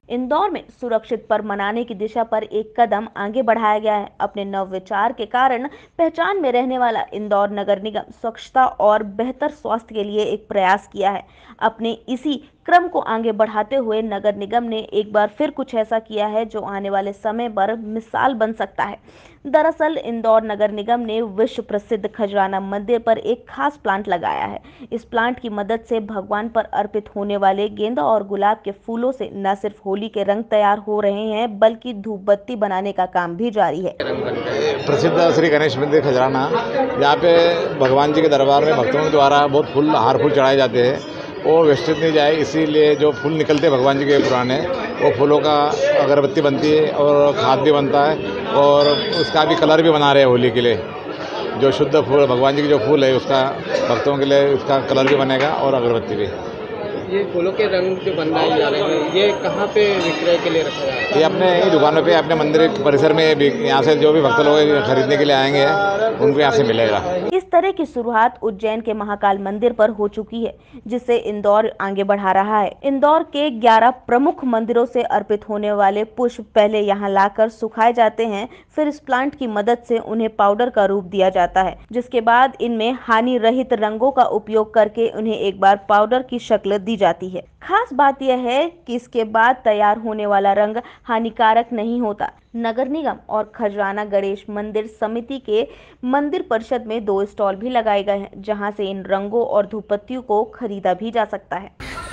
इंदौर में सुरक्षित पर्व मनाने की दिशा पर एक कदम आगे बढ़ाया गया है। अपने नव विचार के कारण पहचान में रहने वाला इंदौर नगर निगम स्वच्छता और बेहतर स्वास्थ्य के लिए एक प्रयास किया है। अपने इसी क्रम को आगे बढ़ाते हुए नगर निगम ने एक बार फिर कुछ ऐसा किया है जो आने वाले समय पर मिसाल बन सकता है। दरअसल इंदौर नगर निगम ने विश्व प्रसिद्ध खजराना मंदिर पर एक खास प्लांट लगाया है। इस प्लांट की मदद से भगवान पर अर्पित होने वाले गेंदा और गुलाब के फूलों से न सिर्फ होली के रंग तैयार हो रहे हैं, बल्कि धूप बत्ती बनाने का काम भी जारी है। प्रसिद्ध श्री गणेश मंदिर खजराना, यहाँ पे भगवान जी के दरबार में भक्तों के द्वारा बहुत फूल हार फूल चढ़ाए जाते हैं। वो वेस्टेज नहीं जाए, इसीलिए जो फूल निकलते हैं भगवान जी के पुराने, वो फूलों का अगरबत्ती बनती है और खाद भी बनता है, और उसका भी कलर भी बना रहे हैं होली के लिए। जो शुद्ध फूल भगवान जी के जो फूल है उसका भक्तों के लिए उसका कलर भी बनेगा और अगरबत्ती भी। ये फूलों के रंग जो बन रहे हैं ये कहाँ पे विक्रय के लिए रखा है? ये अपने ही दुकानों पे, अपने मंदिर परिसर में, यहाँ से जो भी भक्त लोग खरीदने के लिए आएंगे उनको यहाँ से मिलेगा। इस तरह की शुरुआत उज्जैन के महाकाल मंदिर पर हो चुकी है, जिसे इंदौर आगे बढ़ा रहा है। इंदौर के 11 प्रमुख मंदिरों से अर्पित होने वाले पुष्प पहले यहाँ लाकर सुखाए जाते हैं, फिर इस प्लांट की मदद से उन्हें पाउडर का रूप दिया जाता है, जिसके बाद इनमें हानि रहित रंगों का उपयोग करके उन्हें एक बार पाउडर की शक्ल दी जाती है। खास बात यह है कि इसके बाद तैयार होने वाला रंग हानिकारक नहीं होता। नगर निगम और खजराना गणेश मंदिर समिति के मंदिर परिषद में 2 स्टॉल भी लगाए गए हैं, जहां से इन रंगों और धूपबत्तियों को खरीदा भी जा सकता है।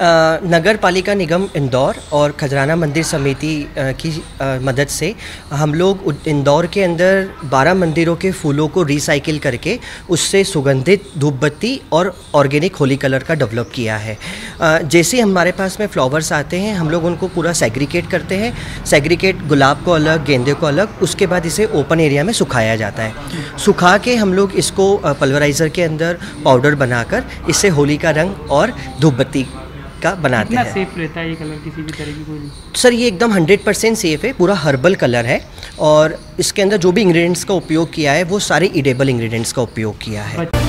नगर पालिका निगम इंदौर और खजराना मंदिर समिति की मदद से हम लोग इंदौर के अंदर 12 मंदिरों के फूलों को रिसाइकिल करके उससे सुगंधित धूपबत्ती और ऑर्गेनिक होली कलर का डेवलप किया है। जैसे हमारे पास में फ्लावर्स आते हैं, हम लोग उनको पूरा सेग्रीगेट करते हैं। सेग्रीगेट गुलाब को अलग, गेंदे को अलग, उसके बाद इसे ओपन एरिया में सुखाया जाता है। सुखा के हम लोग इसको पल्वराइज़र के अंदर पाउडर बनाकर इससे होली का रंग और धूपबत्ती का बनाते हैं। सेफ रहता है ये कलर किसी भी तरह की कोई? सर ये एकदम 100% सेफ है, पूरा हर्बल कलर है और इसके अंदर जो भी इंग्रेडिएंट्स का उपयोग किया है वो सारे ईडेबल इंग्रेडिएंट्स का उपयोग किया है।